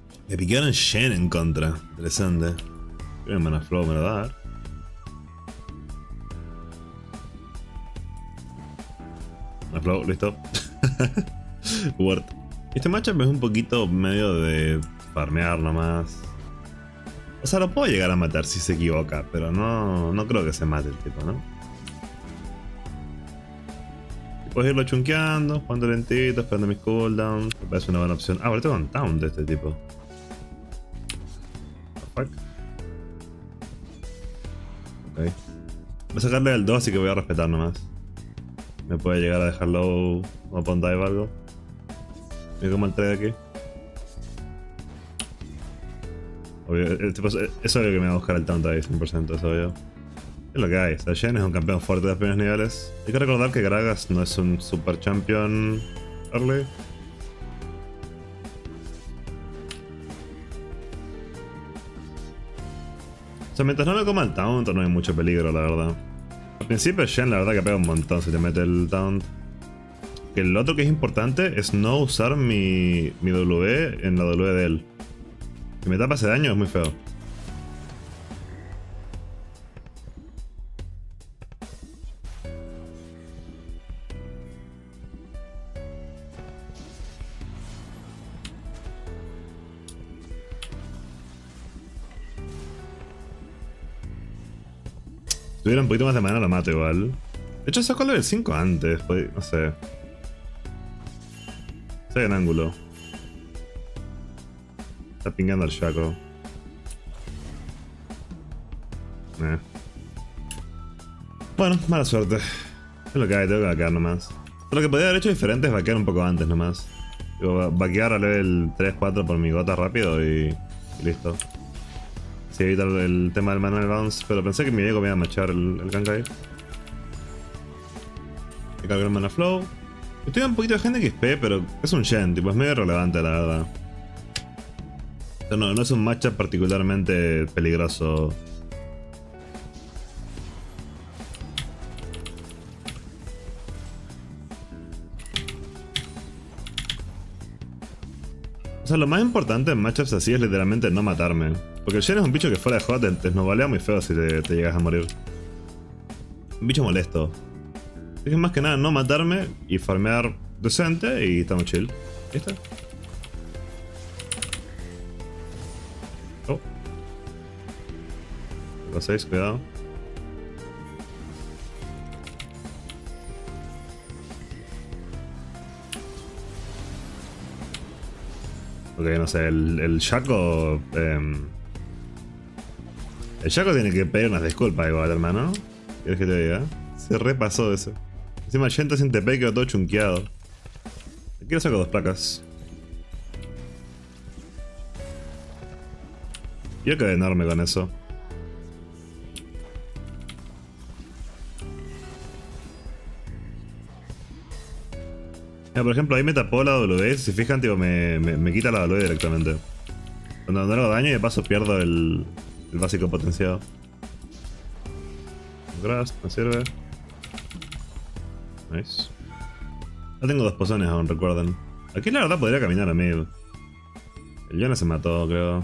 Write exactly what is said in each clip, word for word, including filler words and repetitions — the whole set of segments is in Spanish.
Me picaron Shen en contra. Interesante. Creo que Mana Flow me lo va a dar. Mana Flow, listo. Word. Este matchup es un poquito medio de farmear nomás. O sea, lo puedo llegar a matar si se equivoca, pero no, no creo que se mate el tipo, ¿no? Y puedes irlo chunkeando, jugando lentito, esperando mis cooldowns. Me parece una buena opción. Ah, ahorita con Taunt de este tipo. What the fuck? Ok. Voy a sacarle el dos, así que voy a respetar nomás. Me puede llegar a dejarlo upon dive o algo. Mira como el tres de aquí. Obvio, el tipo, es obvio que me va a buscar el taunt ahí, cien por ciento, es obvio. Es lo que hay, o sea, Shen es un campeón fuerte de los primeros niveles. Hay que recordar que Gragas no es un super champion early. O sea, mientras no me coma el taunt no hay mucho peligro, la verdad. Al principio Shen la verdad que pega un montón si te mete el taunt. Que el otro que es importante es no usar mi, mi W en la W de él. Si me tapa ese daño es muy feo. Si tuviera un poquito más de mana lo mato igual. De hecho sacó level cinco antes, no sé. Estoy en ángulo. Está pingando al Shaco. Eh. Bueno, mala suerte. Es lo que hay, tengo que vaquear nomás. Lo que podría haber hecho diferente es vaquear un poco antes nomás. Digo, vaquear a level tres cuatro por mi gota rápido y, y listo. Sí, evita el, el tema del manual bounce, pero pensé que mi Diego me iba a machar el, el gank ahí. He cargado el mana flow. Estoy un poquito de gente X P, pero es un Shen, tipo, es medio irrelevante la verdad. O sea, no, no es un matchup particularmente peligroso. O sea, lo más importante en matchups así es literalmente no matarme. Porque el Shen es un bicho que fuera de J te, te snowballea muy feo si te, te llegas a morir. Un bicho molesto. Así que más que nada no matarme y farmear decente y estamos chill. ¿Listo? Oh. Lo seis, cuidado. Ok, no sé, el, el Shaco... Eh, el Shaco tiene que pedir unas disculpas igual, hermano. ¿Quieres que te diga? Se repasó eso. Encima el Shen sin T P quedó todo chunkeado. Quiero sacar dos placas. Yo quedé enorme con eso. Mira, por ejemplo, ahí me tapó la W. Si se fijan, tío, me, me, me quita la W directamente. Cuando no hago daño y de paso pierdo el, el básico potenciado. Grass, me sirve. Nice. No tengo dos pozones aún, recuerden. Aquí la verdad podría caminar a mid. El Yone se mató, creo.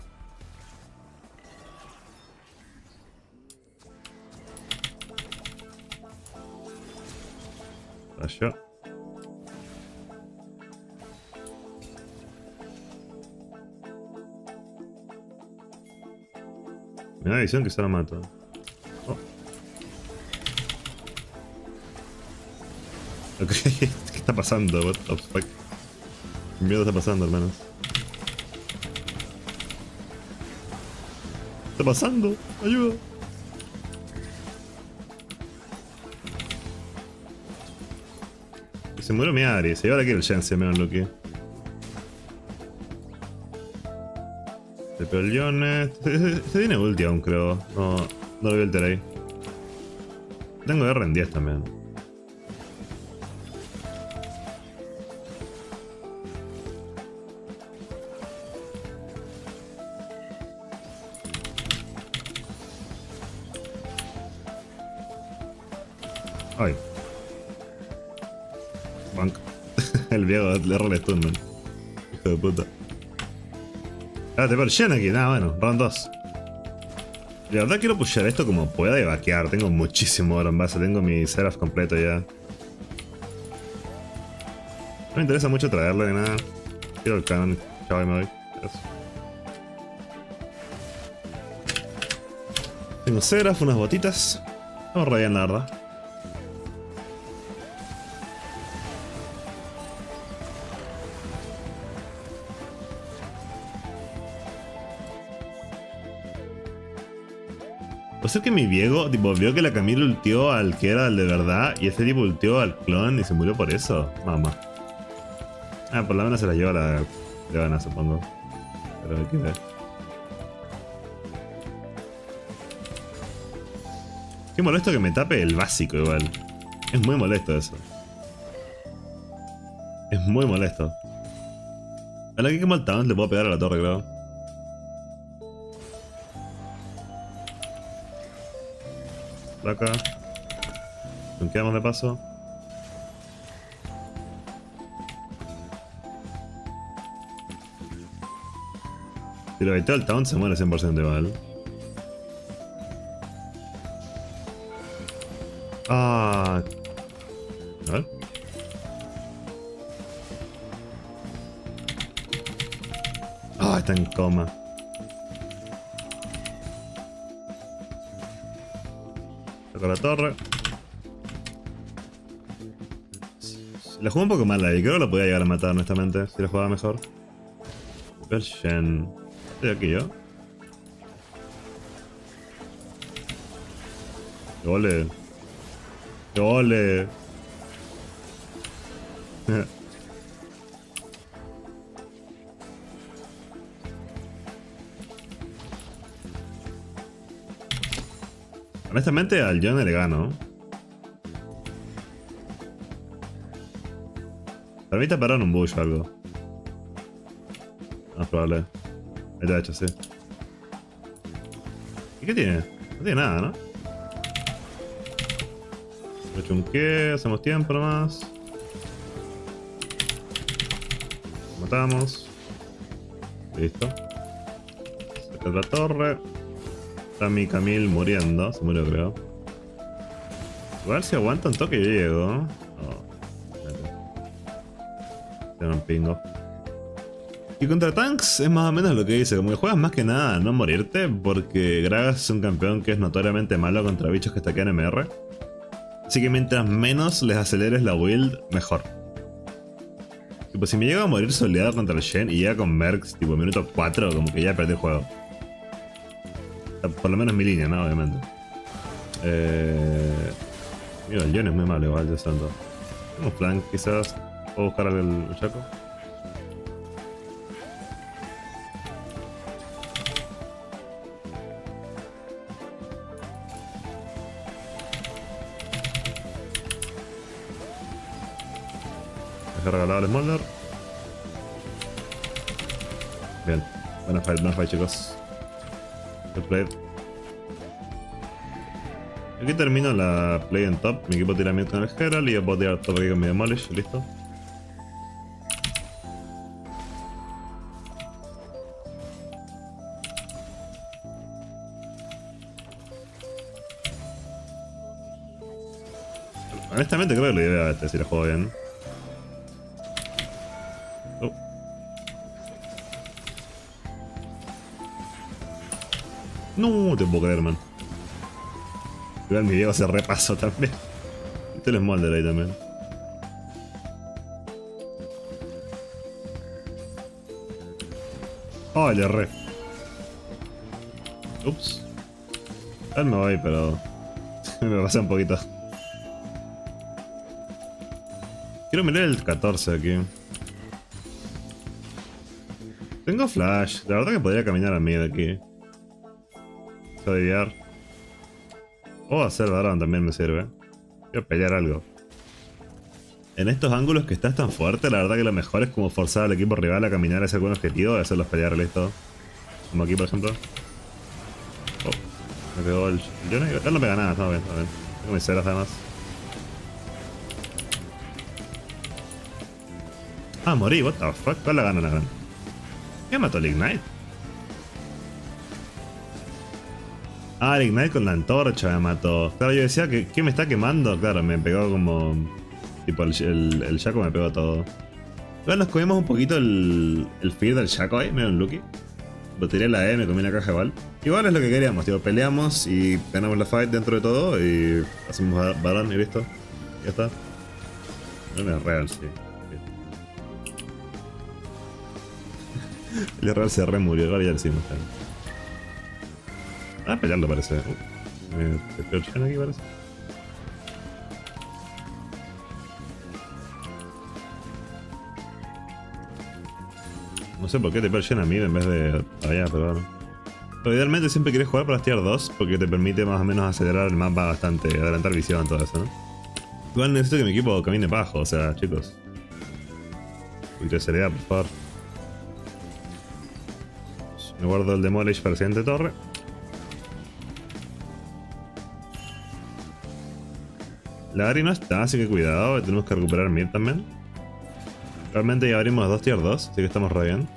Rayo. Me da visión que se lo mato. Oh. Ok, ¿qué está pasando? What the fuck? ¿Qué mierda está pasando, hermanos? ¿Qué está pasando? ¡Ayuda! Y se murió mi Ari, se lleva aquí el Shen, menos lo que. Se pegó el Yone. Se, se tiene ulti aún, creo. No, no lo vi el Terei. Tengo R en diez también. Ay. Bank. El viejo le error stun, man. Hijo de puta. Ah, te Shen aquí. Nada, bueno, round dos. La verdad quiero pushear esto como pueda y vaquear. Tengo muchísimo oro en base. Tengo mi Seraph completo ya. No me interesa mucho traerle ni nada. Quiero el canon. Chao y me voy. Gracias. Tengo Seraph, unas botitas. Estamos re bien, la verdad. Puede ser que mi Viego, tipo, vio que la Camille ultió al que era el de verdad y este tipo ultió al clon y se murió por eso. Mamá. Ah, por lo menos se la lleva la Leona, supongo. Pero hay que ver. Qué molesto que me tape el básico igual. Es muy molesto eso. Es muy molesto. A la que quemo el talent le puedo pegar a la torre, creo. Acá. Nos quedamos de paso. Si lo baiteo el town se muere cien por ciento igual. Ah. A ver. Ah, está en coma. Saco la torre. La juego un poco mal ahí, creo que lo podía llegar a matar honestamente, si la jugaba mejor. Shen. Estoy aquí yo. ¡Qué ole! ¡Qué ole! Honestamente al Yone le gano. Para mí te pararon un bush o algo. Más probable. Ahí está hecho, sí. ¿Y qué tiene? No tiene nada, ¿no? Lo chunqué, hacemos tiempo nomás. Matamos. Listo. Saca la torre. Está mi Camille muriendo. Se murió, creo. A ver si aguanta un toque y llego. Oh. Tiene un pingo. Y contra tanks es más o menos lo que dice, como que juegas más que nada a no morirte, porque Gragas es un campeón que es notoriamente malo contra bichos que stackean M R. Así que mientras menos les aceleres la build, mejor. Tipo, si me llego a morir soleado contra el Shen y llega con Mercs, tipo minuto cuatro, como que ya perdí el juego. Por lo menos mi línea, ¿no? Obviamente. Eh... Mira, el Jon es muy malo igual, de santo. Tengo un flank, quizás. ¿Puedo buscar al Chaco? Dejé regalado el Smolder. Bien. Buena fight, buena fight, chicos. Good play. Aquí termino la play en top. Mi equipo tira mid con el Herald y yo puedo tirar top aquí con mi Demolish. Listo. Honestamente creo que lo llevé a este si lo juego bien. Oh. No te puedo creer, man. Igual mi Diego se repasó también. Este es el Smolder ahí también. Oh, le erré. Ups. Él me voy, pero me pasé un poquito. Quiero mirar el catorce aquí. Tengo flash. La verdad que podría caminar a mí de aquí. Desviar. O hacer Baron también me sirve. Quiero pelear algo. En estos ángulos que estás tan fuerte, la verdad que lo mejor es como forzar al equipo rival a caminar hacia algún objetivo y hacerlos pelear, listo. Como aquí, por ejemplo. Oh, me pegó el... Yo no, él no pega nada, está bien, está bien. Tengo mis ceras además. Ah, morí, what the fuck. ¿Cuál la gana la gana? ¿Qué mató el Ignite? Ah, el Ignite con la antorcha me mató. Claro, yo decía que ¿qué me está quemando? Claro, me pegó como... Tipo, el, el, el Shaco me pegó todo. Bueno, nos comimos un poquito el, el fear del Shaco ahí, medio un Lucky. Lo tiré la E, me comí la caja igual. Igual es lo que queríamos, tío. Peleamos y ganamos la fight dentro de todo y hacemos varón y listo. Ya está. No es real, sí. El real se re murió, ahora ya lo hicimos. Ah, peleando parece. Uh, me te chen aquí parece. No sé por qué te perchen a mí en vez de allá, pero bueno. Pero idealmente siempre quieres jugar para las tier dos porque te permite más o menos acelerar el mapa bastante, adelantar visión, todo eso, ¿no? Igual necesito que mi equipo camine bajo, o sea, chicos. Un poquito de seriedad, por favor. Me guardo el Demolish para la siguiente torre. La Ari no está, así que cuidado, tenemos que recuperar mid también. Realmente ya abrimos dos tier dos, así que estamos re bien.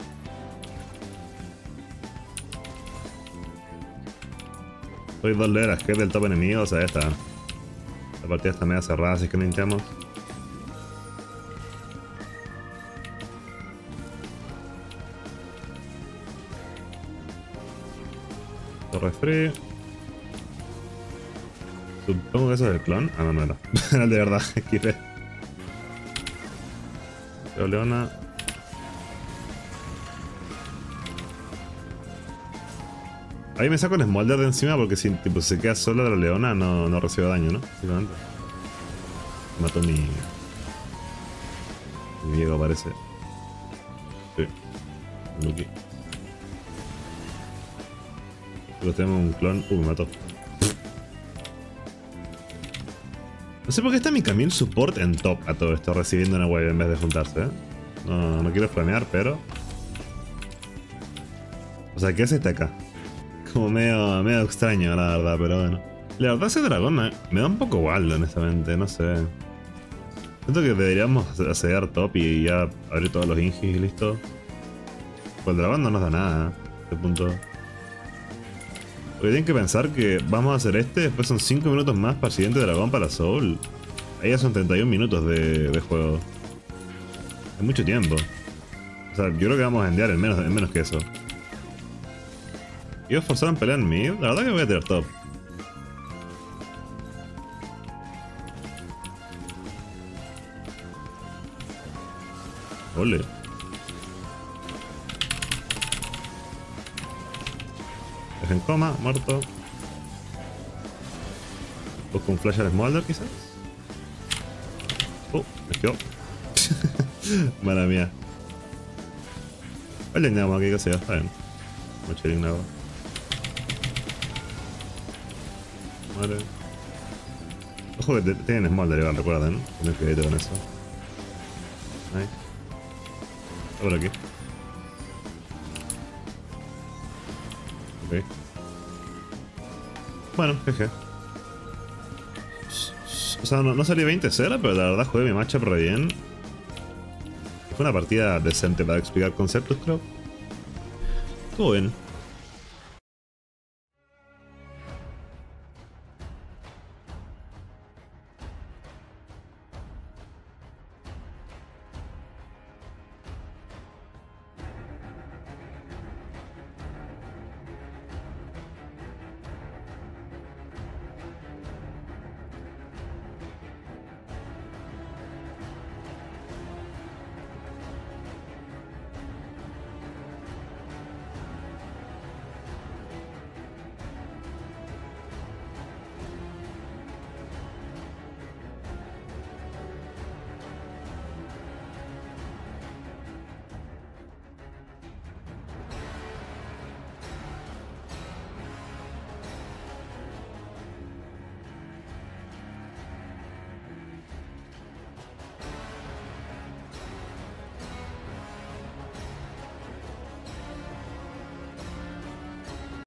Soy dos leras que es del top enemigo, o sea, ya está. La partida está media cerrada, así que no hinchamos. Torre free. Supongo que eso es el clon. Ah, no, no era. Era el de verdad, equipe. Yo, Leona. Ahí me saco el Smolder de encima porque si tipo, se queda sola la Leona no, no recibe daño, ¿no? Simplemente. Mató mi... Mi Diego parece. Sí. Lucky. Pero tenemos un clon. Uh, me mató. No sé por qué está mi camión support en top a todo esto, recibiendo una wave en vez de juntarse, ¿eh? No, no quiero flamear, pero... O sea, ¿qué hace este acá? Como medio, medio extraño, la verdad, pero bueno. La verdad ese dragón me, me da un poco igual, honestamente, no sé. Siento que deberíamos asediar top y ya abrir todos los ingis y listo. Pues el dragón no nos da nada, ¿eh? A este punto. Porque tienen que pensar que vamos a hacer este, después son cinco minutos más para el siguiente dragón para Soul. Ahí ya son treinta y un minutos de, de juego. Es mucho tiempo. O sea, yo creo que vamos a enviar en menos, en menos que eso. ¿Ellos forzaron pelea en mid? La verdad que voy a tirar top. Ole. Deja en coma, muerto. Busco un flash al Smolder quizás. Oh, me quedó. Mala mía. Vale, nada aquí que sea, está bien. Mucho nada. Vale. Ojo que tienen Smolder igual, recuerden. No quedé con eso. Ahí. Está por aquí. Ok. Bueno, jeje. O sea, no, no salí veinte cero, pero la verdad jugué mi matchup re bien. Fue una partida decente para explicar conceptos, creo. Estuvo bien.